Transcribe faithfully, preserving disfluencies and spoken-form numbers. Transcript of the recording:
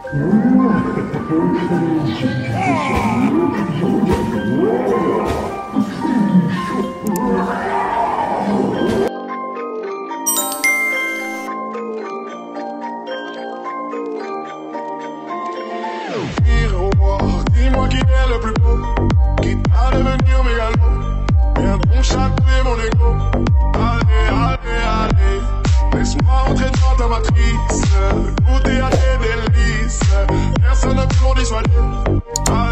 Dis-moi qui est le plus beau, qui va devenir mégalo. Viens donc chatouiller mon ego. Allez, allez, allez, laisse-moi entrer dans ta matrice, goûter à tes délices. Personne ne peut m'en dissuader.